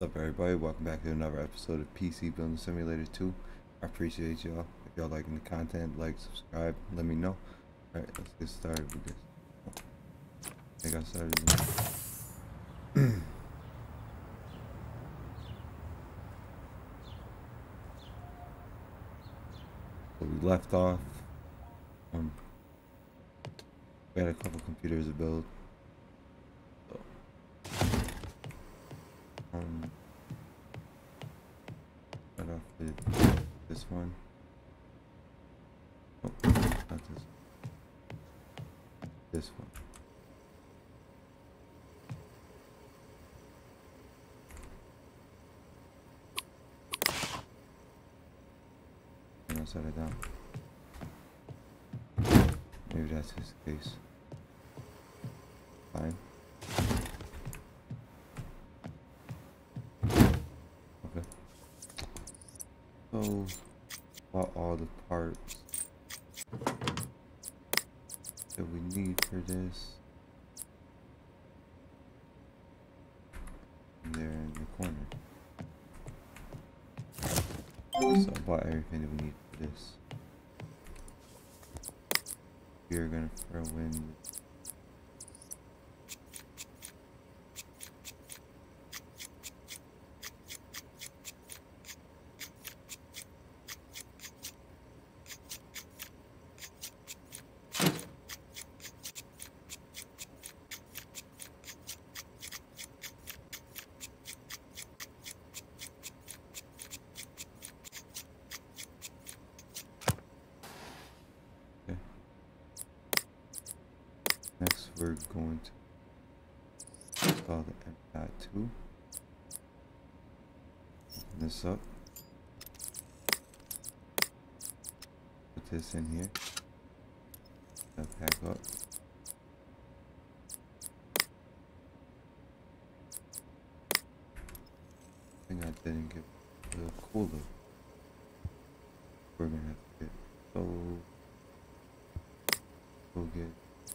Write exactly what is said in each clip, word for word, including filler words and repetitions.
What's up, everybody? Welcome back to another episode of P C Building Simulator two. I appreciate y'all. If y'all liking the content, like, subscribe, let me know. Alright, let's get started with this. I think I started this. So we left off. Um, we had a couple computers to build. So, um, start off with this one. Oh, not this. This one. And I'll set it down. Maybe that's his case. Fine. Okay. So, about all the parts that we need for this. And they're in the corner. So I bought everything that we need for this. We are gonna throw in Next, we're going to install the M dot two. Open this up. Put this in here. Now pack up. I think I didn't get the cooler. We're gonna have to get so go get.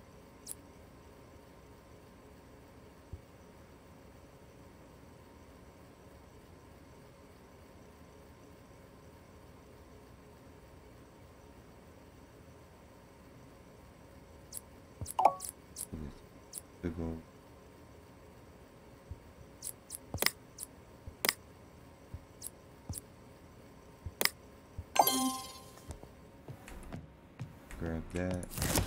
To go grab that.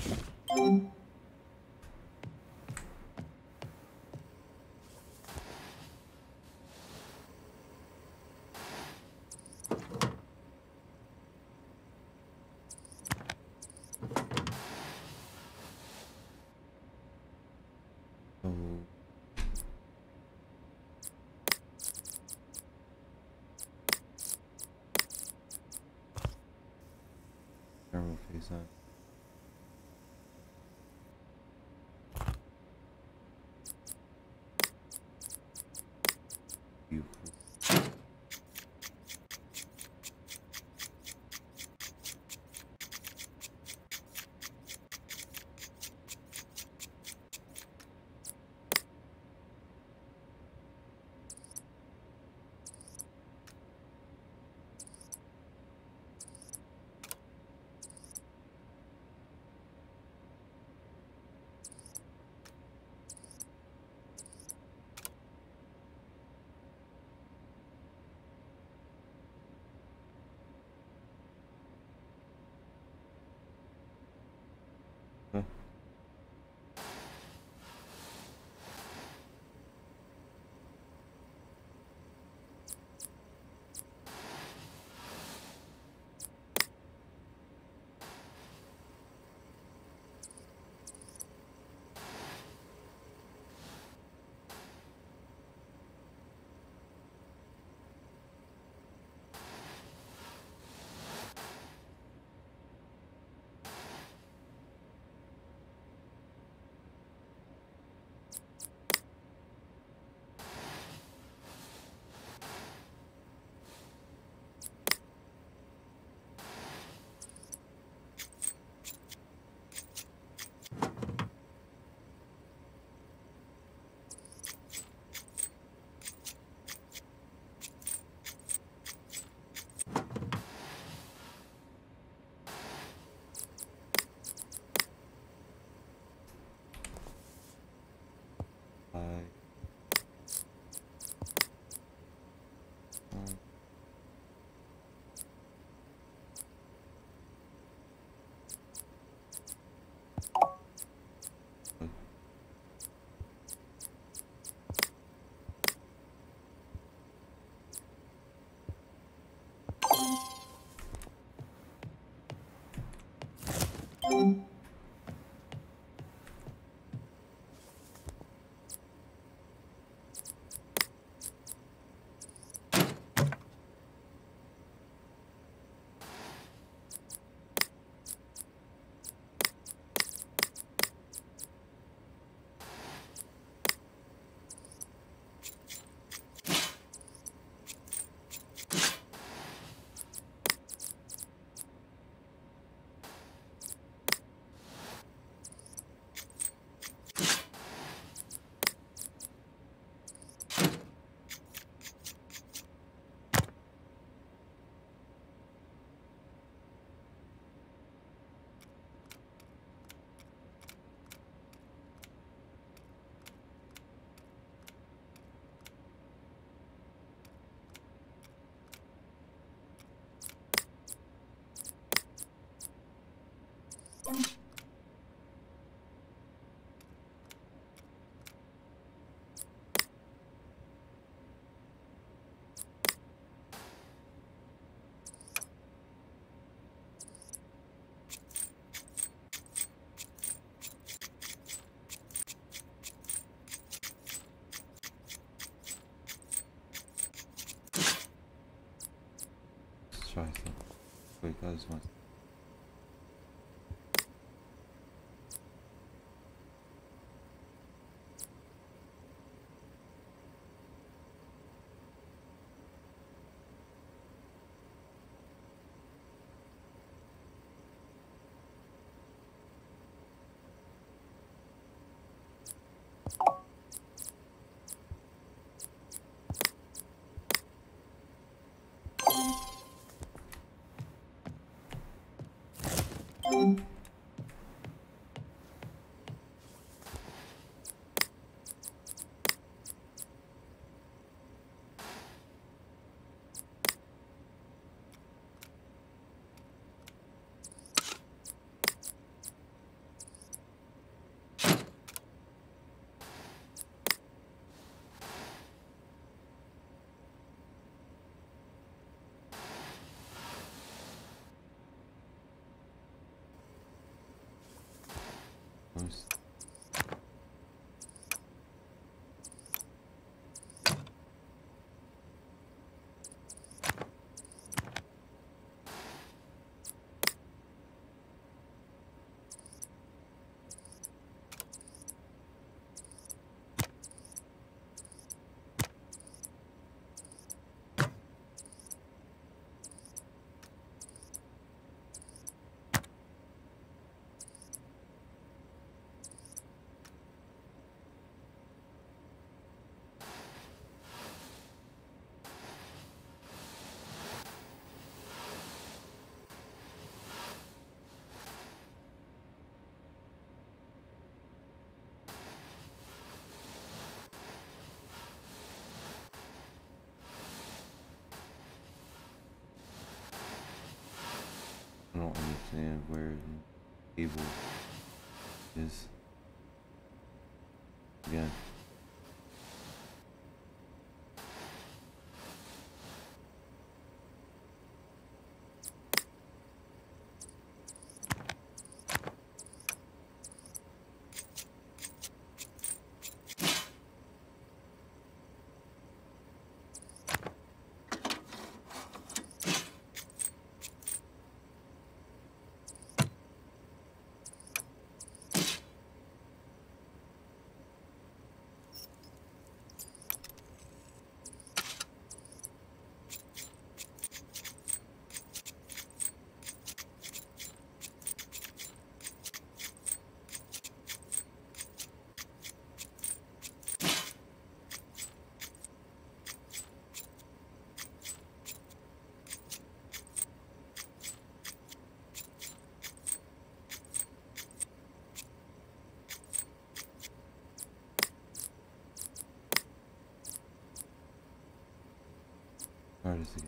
So thermal face on. try some. Wait, that was one. Oops. I don't understand where the cable is. Again. Hard to see.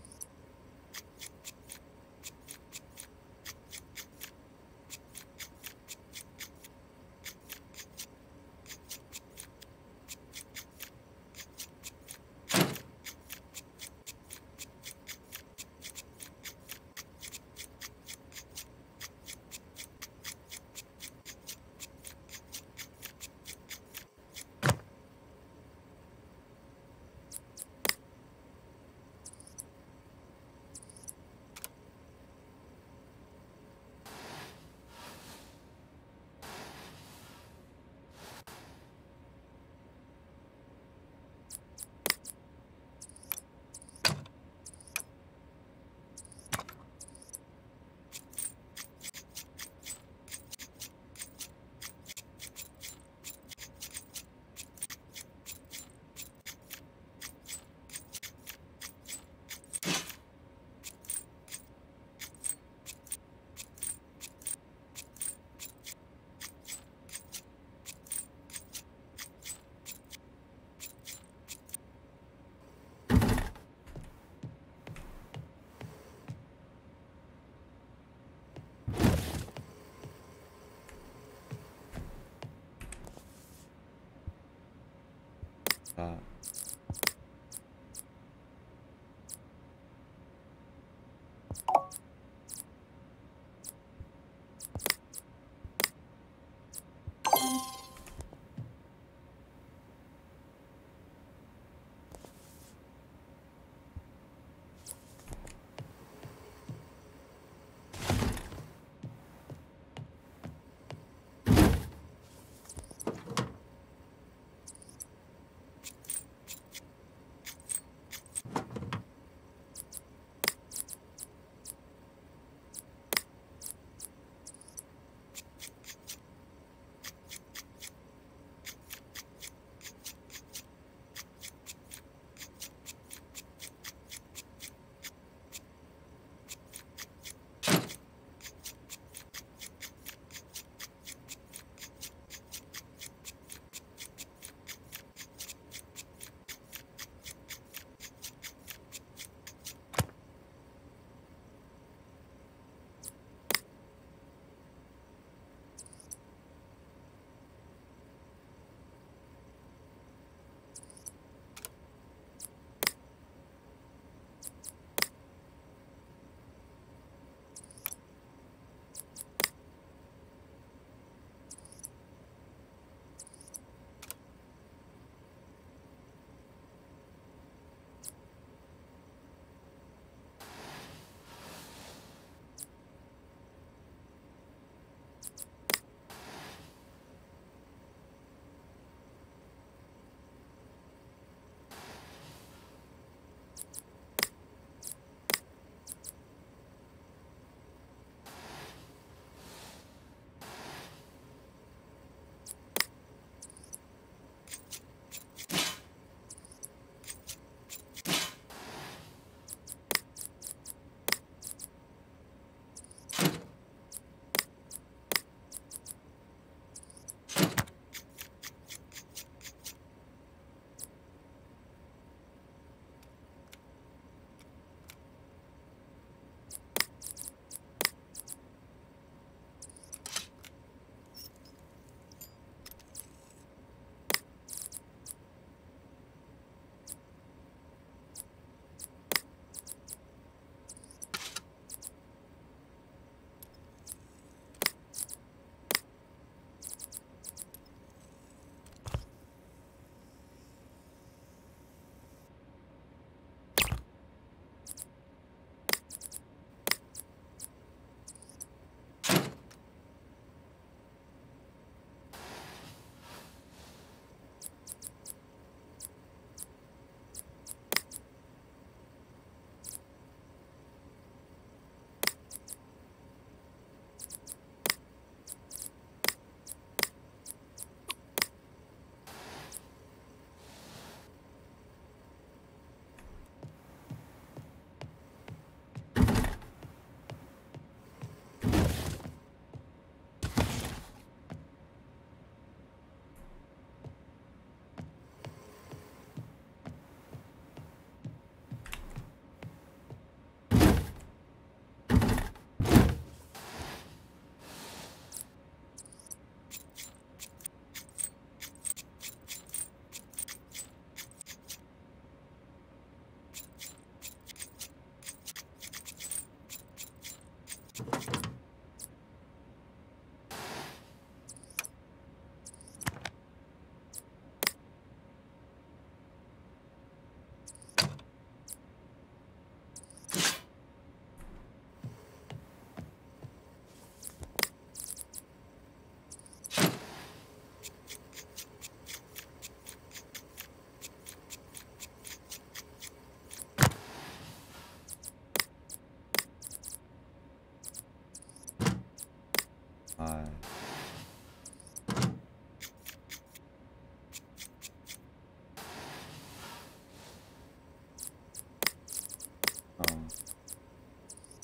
Uh,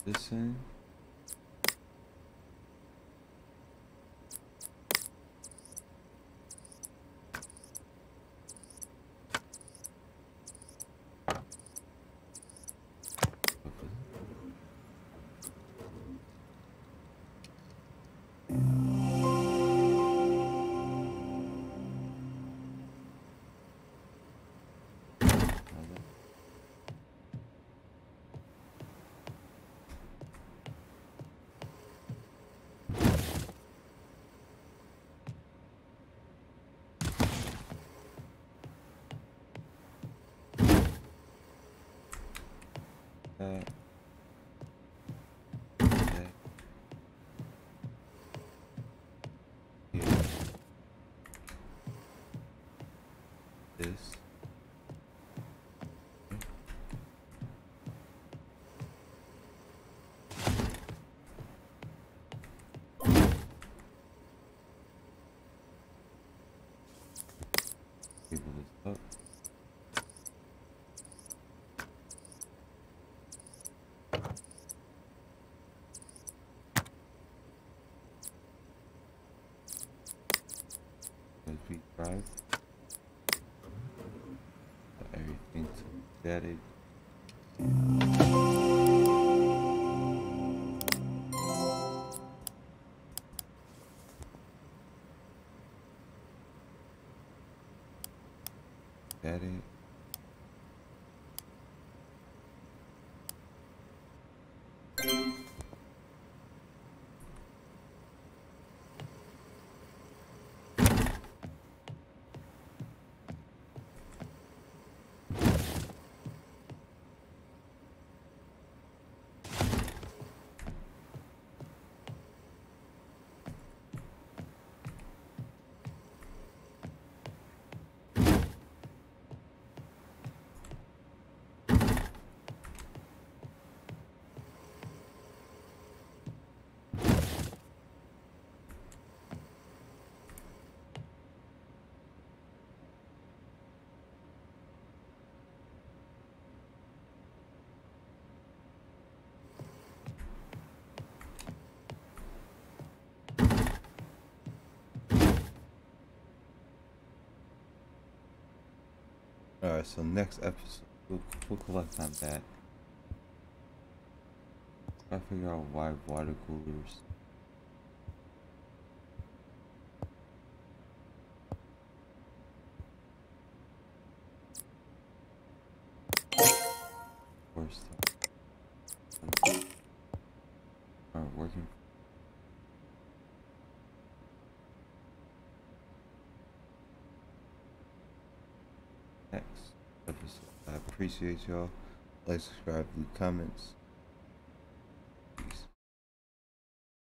this in. That, that, yeah, this, label this up. U S B drive, everything added. Added. Alright, so next episode, we'll, we'll collect on that. Try to figure out why water coolers. Worst aren't working. Next episode. I appreciate y'all. Like, subscribe, leave comments.